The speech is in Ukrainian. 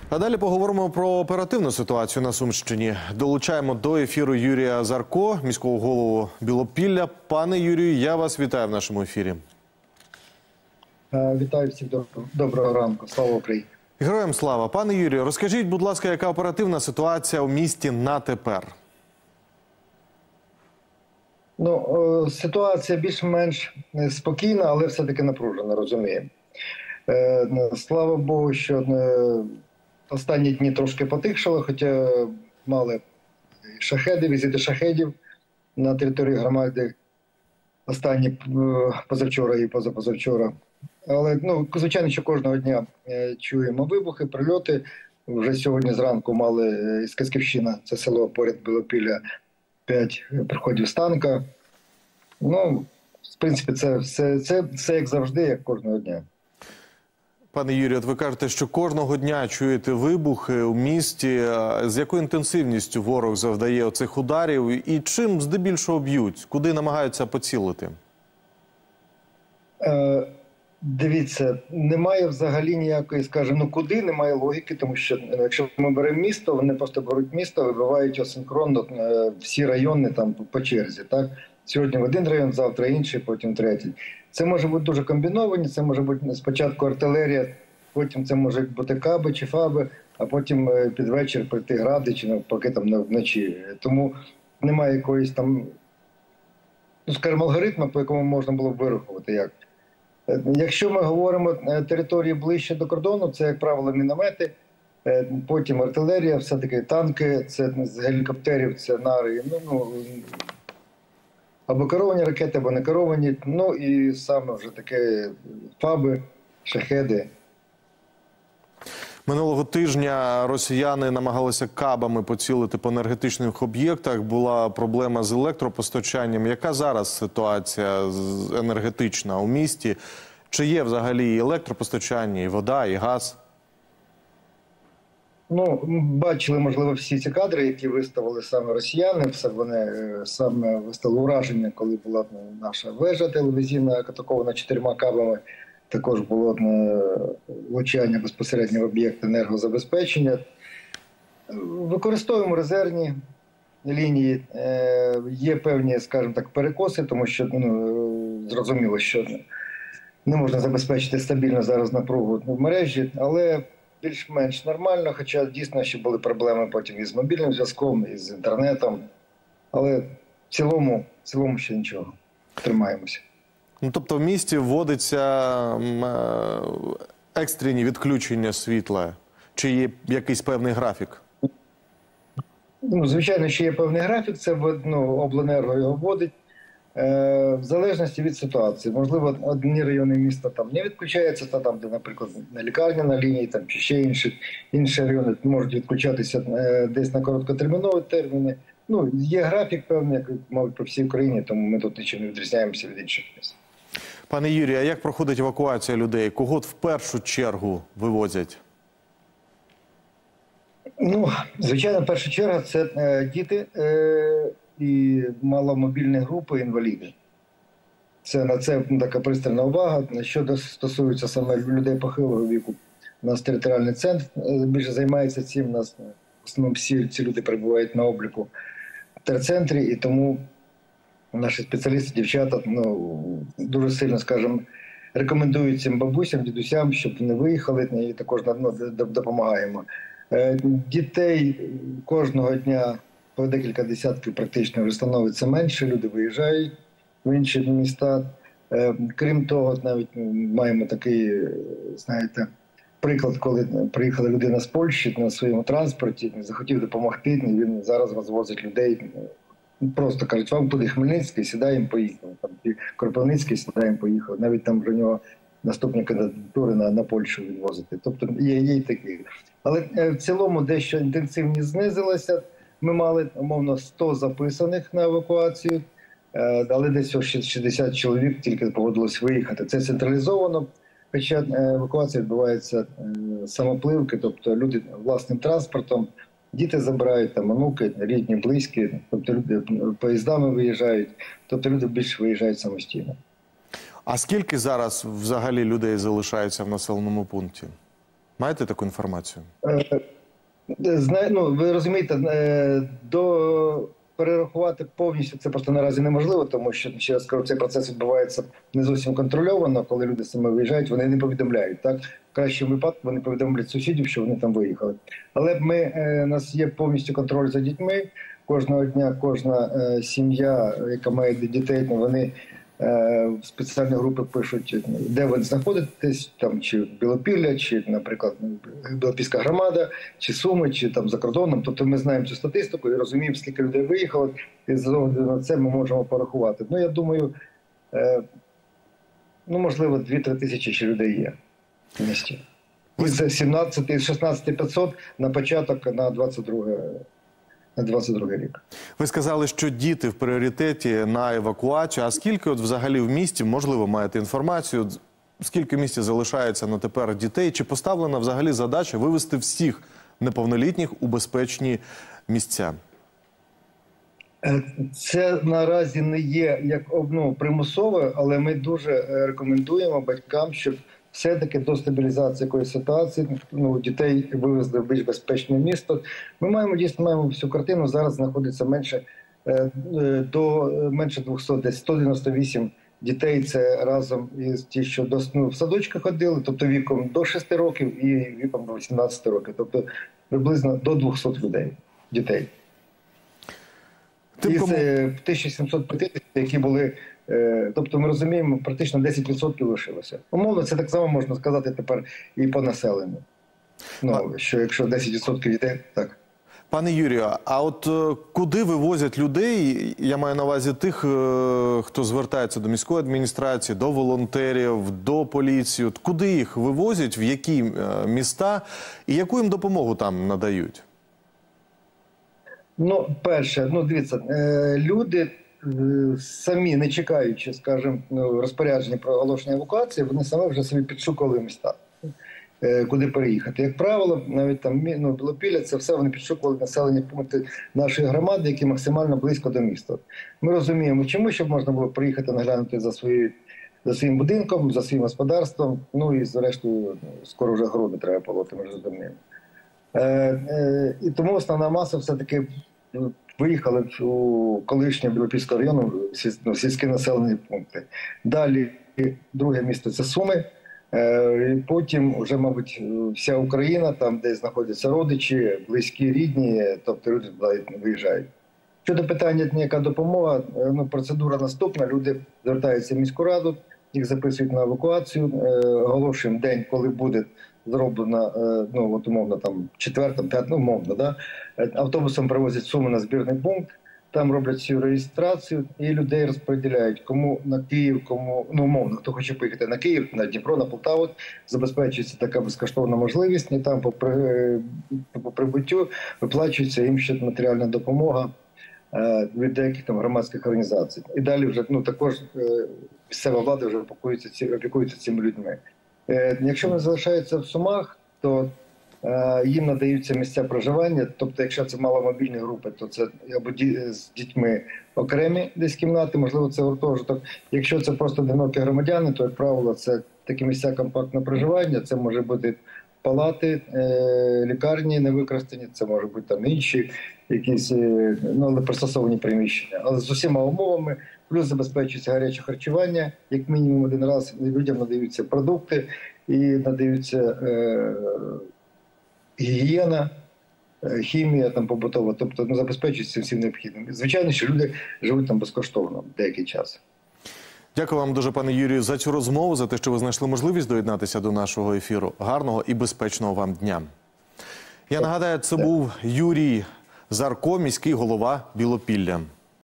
А далі поговоримо про оперативну ситуацію на Сумщині. Долучаємо до ефіру Юрія Зарко, міського голову Білопілля. Пане Юрію, я вас вітаю в нашому ефірі. Вітаю всіх, доброго ранку. Слава Україні. Героям слава. Пане Юрію, розкажіть, будь ласка, яка оперативна ситуація у місті на тепер? Ситуація більш-менш спокійна, але все-таки напружена, розуміємо. Слава Богу, що останні дні трошки потихшало, хоча мали шахеди, візити шахедів на території громади останні позавчора і позапозавчора. Але, звичайно, що кожного дня чуємо вибухи, прильоти. Вже сьогодні зранку мали із Касківщина, це село поряд Білопілля, 5 приходів з танка. В принципі, це як завжди, як кожного дня. Пане Юрію, от ви кажете, що кожного дня чуєте вибухи у місті. З якою інтенсивністю ворог завдає оцих ударів і чим здебільшого б'ють? Куди намагаються поцілити? Дивіться, немає взагалі ніякої, скажімо, куди, немає логіки, тому що якщо ми беремо місто, вони просто беруть місто, вибивають асинхронно всі райони там по черзі. Так? Сьогодні в один район, завтра інший, потім третій. Це може бути дуже комбіновані, це може бути спочатку артилерія, потім це можуть бути каби чи фаби, а потім під вечір прийти гради чи навпаки там вночі. Тому немає якоїсь там, скажімо, алгоритму, по якому можна було б вирахувати як. Якщо ми говоримо території ближче до кордону, це, як правило, міномети, потім артилерія, все-таки танки, це з гелікоптерів, це нари, або керовані ракети, або не керовані, і саме вже таке фаби, шахеди. Минулого тижня росіяни намагалися кабами поцілити по енергетичних об'єктах. Була проблема з електропостачанням. Яка зараз ситуація енергетична у місті? Чи є взагалі і електропостачання, і вода, і газ? Бачили, можливо, всі ці кадри, які виставили саме росіяни. Вони саме виставили ураження, коли була наша вежа телевізійна, атакована 4 кабами. Також було влучання безпосередньо в об'єкт енергозабезпечення. Використовуємо резервні лінії. Є певні, скажімо так, перекоси, тому що зрозуміло, що не можна забезпечити стабільно зараз напругу в мережі, але більш-менш нормально, хоча дійсно ще були проблеми потім із мобільним зв'язком, із інтернетом. Але в цілому ще нічого. Тримаємося. Тобто в місті вводиться екстрені відключення світла? Чи є якийсь певний графік? Звичайно, що є певний графік, це обленерго його вводить. В залежності від ситуації. Можливо, одні райони міста там не відключаються, там, де, наприклад, лікарня на лінії, там, чи ще інші райони можуть відключатися десь на короткотермінові терміни. Є графік певний, як, мабуть, по всій Україні, тому ми тут нічим не відрізняємося від інших міст. Пане Юрію, а як проходить евакуація людей? Кого в першу чергу вивозять? Звичайно, в першу чергу це діти і маломобільні групи, інваліди. На це така пристальна увага. Що стосується саме людей похилого віку, у нас територіальний центр більше займається цим. У нас в основному всі ці люди перебувають на обліку в терцентрі, і тому наші спеціалісти, дівчата, дуже сильно, скажімо, рекомендують цим бабусям, дідусям, щоб вони виїхали, і також допомагаємо. Дітей кожного дня по декілька десятків практично вже становиться менше, люди виїжджають в інші міста. Крім того, навіть маємо такий, знаєте, приклад, коли приїхала людина з Польщі на своєму транспорті, захотів допомогти, і він зараз розвозить людей. Просто кажуть, вам туди Хмельницький, сідаємо, поїхали. Там Кропивницький, сідаємо, поїхали. Навіть там вже нього наступні кандидатури на Польщу відвозити. Тобто є і такі. Але в цілому дещо інтенсивність знизилася. Ми мали, умовно, 100 записаних на евакуацію, але десь 60 чоловік тільки погодилось виїхати. Це централізовано, хоча евакуація відбувається самопливки, тобто люди власним транспортом, діти забирають, там, онуки, рідні, близькі, тобто люди поїздами виїжджають, тобто люди більше виїжджають самостійно. А скільки зараз взагалі людей залишається в населеному пункті? Маєте таку інформацію? Ну, ви розумієте, перерахувати повністю це просто наразі неможливо, тому що, ще раз кажу, цей процес відбувається не зовсім контрольовано, коли люди саме виїжджають, вони не повідомляють. Так? В кращому випадку вони повідомляють сусідів, що вони там виїхали. Але у нас є повністю контроль за дітьми. Кожного дня кожна сім'я, яка має дітей, вони в спеціальні групи пишуть, де ви знаходитесь, там чи Білопілля, чи, наприклад, Білопільська громада, чи Суми, чи там за кордоном. Тобто ми знаємо цю статистику і розуміємо, скільки людей виїхало, і з огляду на це ми можемо порахувати. Ну, я думаю, можливо, 2-3 тисячі ще людей є в місті. Із 16-500 на початок на 22 рік. Ви сказали, що діти в пріоритеті на евакуацію. А скільки от взагалі в місті, можливо, маєте інформацію, скільки в місті залишається на тепер дітей? Чи поставлена взагалі задача вивезти всіх неповнолітніх у безпечні місця? Це наразі не є як примусове, але ми дуже рекомендуємо батькам, щоб все-таки до стабілізації якоїсь ситуації дітей вивезли в більш безпечне місто. Ми маємо всю картину. Зараз знаходиться менше 200, десь 198 дітей. Це разом із ті, що в садочки ходили, тобто віком до 6 років і віком до 18 років. Тобто приблизно до 200 дітей. Із 1750, які були, тобто ми розуміємо, практично 10% лишилося. Умовно, це так само можна сказати тепер і по населенню. Що якщо 10% дітей, так. Пане Юрію, а от куди вивозять людей, я маю на увазі тих, хто звертається до міської адміністрації, до волонтерів, до поліції, куди їх вивозять, в які міста і яку їм допомогу там надають? Перше, дивіться, люди самі, не чекаючи, скажімо, розпорядження про оголошення евакуації, вони самі вже собі підшукували міста, куди переїхати. Як правило, навіть там Білопілля, це все вони підшукували населені пункти нашої громади, які максимально близько до міста. Ми розуміємо, чому, щоб можна було приїхати наглянути за своїм будинком, за своїм господарством, і зрештою, скоро вже городи треба полоти, ми розуміємо. І тому основна маса все-таки виїхали у колишнього Білопільського району, в сільські населені пункти. Далі друге місто – це Суми. Потім вже, мабуть, вся Україна, там, де знаходяться родичі, близькі, рідні, тобто люди виїжджають. Щодо питання, яка допомога, процедура наступна. Люди звертаються в міську раду, їх записують на евакуацію, оголошуємо день, коли буде зроблено, умовно, там, 4-5, умовно, да? Автобусом привозять Суми на збірний пункт, там роблять всю реєстрацію і людей розподіляють, кому на Київ, кому, умовно, хто хоче поїхати на Київ, на Дніпро, на Полтаву, забезпечується така безкоштовна можливість, і там по прибуттю виплачується їм ще матеріальна допомога від деяких там громадських організацій. І далі вже, також місцева влада вже опікується цими людьми. Якщо вони залишаються в Сумах, то їм надаються місця проживання, тобто якщо це маломобільні групи, то це або з дітьми окремі десь кімнати, можливо, це гуртожиток. Якщо це просто одинокі громадяни, то, як правило, це такі місця компактного проживання, це може бути палати, лікарні невикористані, це може бути там інші якісь, але пристосовані приміщення. Але з усіма умовами, плюс забезпечується гаряче харчування, як мінімум один раз людям надаються продукти і надаються гігієна, хімія там побутова, тобто забезпечується всім необхідним. Звичайно, що люди живуть там безкоштовно деякий час. Дякую вам дуже, пане Юрію, за цю розмову, за те, що ви знайшли можливість доєднатися до нашого ефіру. Гарного і безпечного вам дня. Я нагадаю, це був Юрій Зарко, міський голова Білопілля.